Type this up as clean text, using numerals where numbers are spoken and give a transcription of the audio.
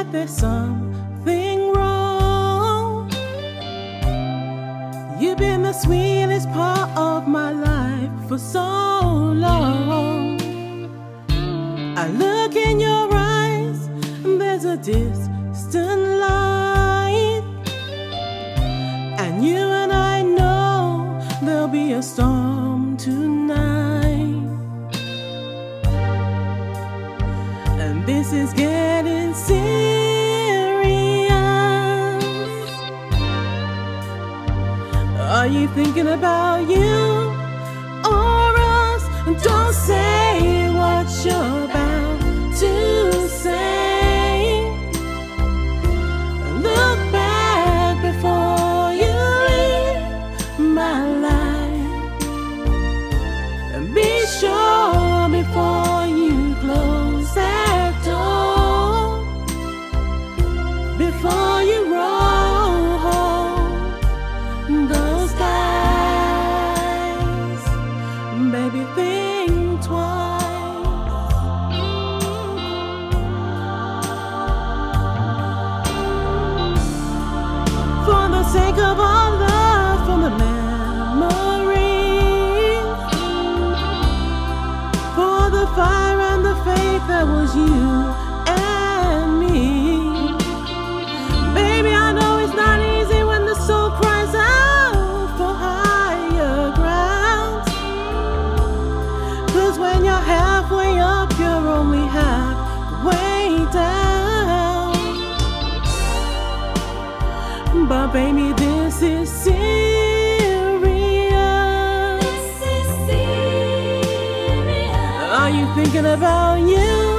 there's something wrong. You've been the sweetest part of my life for so long. I look in your eyes and there's a distant light, and you and I know there'll be a storm tonight. And this is getting serious. Are you thinking about you or us? Don't say what you're about to say. Look back before you leave my life, and be sure before you close that door, before you roll home those dice, baby, think twice. For the sake of our love, from the memories, for the fire and the faith that was you and me. Baby, I know it's not easy when the soul cries out for higher ground. 'Cause when you're halfway up, you're only halfway down. But baby, this is serious. This is serious. Are you thinking about you?